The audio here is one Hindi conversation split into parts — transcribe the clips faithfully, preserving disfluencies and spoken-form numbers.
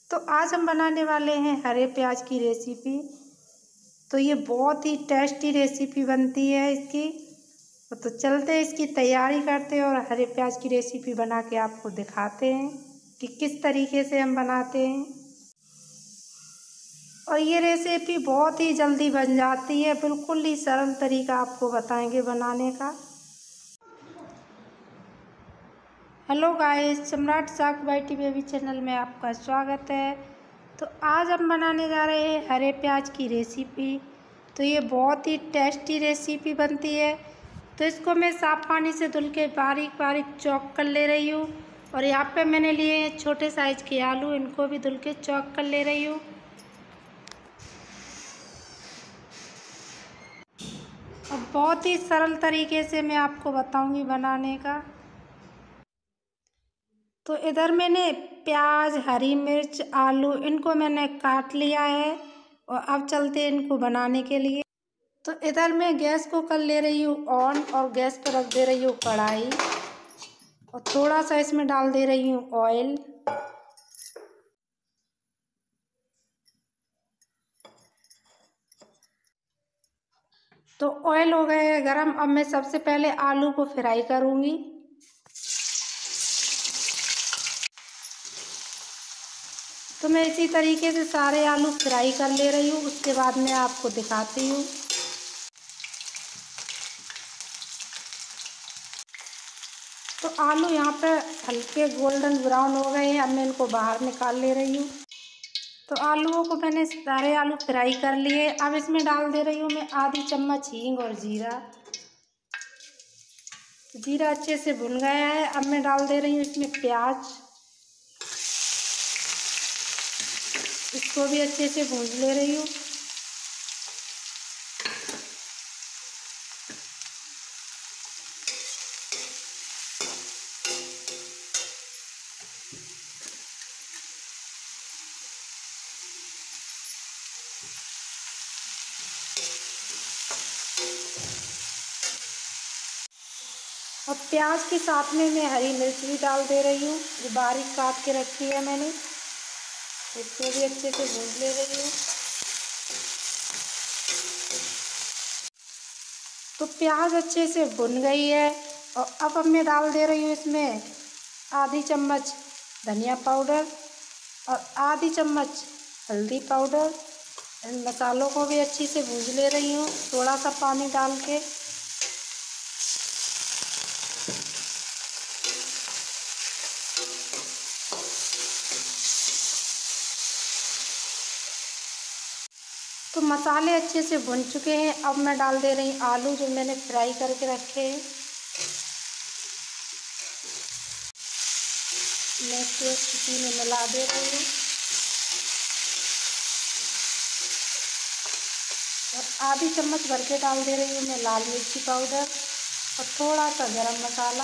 तो आज हम बनाने वाले हैं हरे प्याज की रेसिपी। तो ये बहुत ही टेस्टी रेसिपी बनती है इसकी। तो चलते हैं इसकी तैयारी करते हैं और हरे प्याज की रेसिपी बना के आपको दिखाते हैं कि किस तरीके से हम बनाते हैं। और ये रेसिपी बहुत ही जल्दी बन जाती है, बिल्कुल ही सरल तरीका आपको बताएंगे बनाने का। हेलो गाइस, सम्राट साग बाइटी बेबी चैनल में आपका स्वागत है। तो आज हम बनाने जा रहे हैं हरे प्याज की रेसिपी। तो ये बहुत ही टेस्टी रेसिपी बनती है। तो इसको मैं साफ़ पानी से धुल के बारीक बारीक चॉप कर ले रही हूँ। और यहाँ पे मैंने लिए हैं छोटे साइज़ के आलू, इनको भी धुल के चॉप कर ले रही हूँ। और बहुत ही सरल तरीके से मैं आपको बताऊँगी बनाने का। तो इधर मैंने प्याज, हरी मिर्च, आलू इनको मैंने काट लिया है। और अब चलते हैं इनको बनाने के लिए। तो इधर मैं गैस को कर ले रही हूँ ऑन और गैस पर रख दे रही हूँ कढ़ाई। और थोड़ा सा इसमें डाल दे रही हूँ ऑयल। तो ऑयल हो गया है गरम। अब मैं सबसे पहले आलू को फ्राई करूँगी। तो मैं इसी तरीके से सारे आलू फ्राई कर ले रही हूँ, उसके बाद मैं आपको दिखाती हूँ। तो आलू यहाँ पे हल्के गोल्डन ब्राउन हो गए हैं। अब मैं इनको बाहर निकाल ले रही हूँ। तो आलूओं को मैंने सारे आलू फ्राई कर लिए। अब इसमें डाल दे रही हूँ मैं आधी चम्मच हींग और जीरा। जीरा अच्छे से भुन गया है। अब मैं डाल दे रही हूँ इसमें प्याज, इसको भी अच्छे से भून ले रही हूँ। और प्याज के साथ में मैं हरी मिर्च भी डाल दे रही हूँ, जो बारीक काट के रखी है मैंने। इसको भी अच्छे से भून ले रही हूँ। तो प्याज अच्छे से भुन गई है। और अब अब मैं डाल दे रही हूँ इसमें आधी चम्मच धनिया पाउडर और आधी चम्मच हल्दी पाउडर। इन मसालों को भी अच्छी से भून ले रही हूँ थोड़ा सा पानी डाल के। तो मसाले अच्छे से भुन चुके हैं। अब मैं डाल दे रही हूँ आलू जो मैंने फ्राई करके रखे हैं। मैं इसको इसी में मिला दे रही हूँ। और आधी चम्मच भर के डाल दे रही हूँ मैं लाल मिर्ची पाउडर और थोड़ा सा गरम मसाला।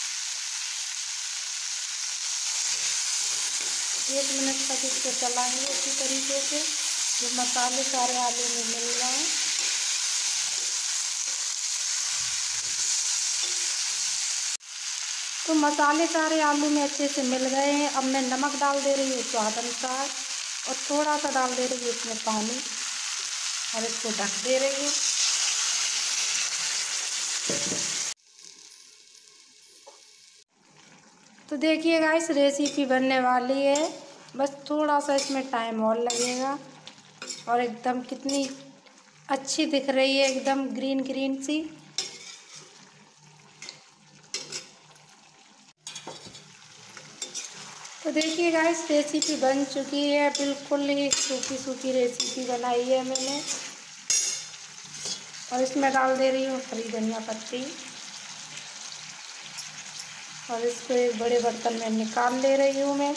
एक मिनट तक इसको चलाएंगे इसी तरीके से, जो मसाले सारे आलू में मिल जाएं। तो मसाले सारे आलू में अच्छे से मिल गए हैं। अब मैं नमक डाल दे रही हूँ स्वाद अनुसार और थोड़ा सा डाल दे रही हूँ इसमें पानी और इसको ढक दे रही हूँ। तो देखिए गाइस, रेसिपी बनने वाली है। बस थोड़ा सा इसमें टाइम और लगेगा। और एकदम कितनी अच्छी दिख रही है, एकदम ग्रीन ग्रीन सी। तो देखिए गाइस, रेसिपी बन चुकी है। बिल्कुल ही सूखी सूखी रेसिपी बनाई है मैंने। और इसमें डाल दे रही हूँ हरी धनिया पत्ती और इसको एक बड़े बर्तन में निकाल ले रही हूँ मैं।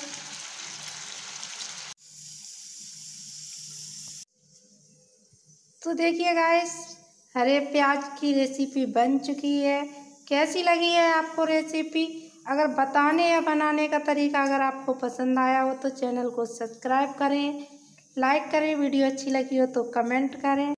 तो देखिए गाइस, हरे प्याज की रेसिपी बन चुकी है। कैसी लगी है आपको रेसिपी? अगर बताने या बनाने का तरीका अगर आपको पसंद आया हो तो चैनल को सब्सक्राइब करें, लाइक करें। वीडियो अच्छी लगी हो तो कमेंट करें।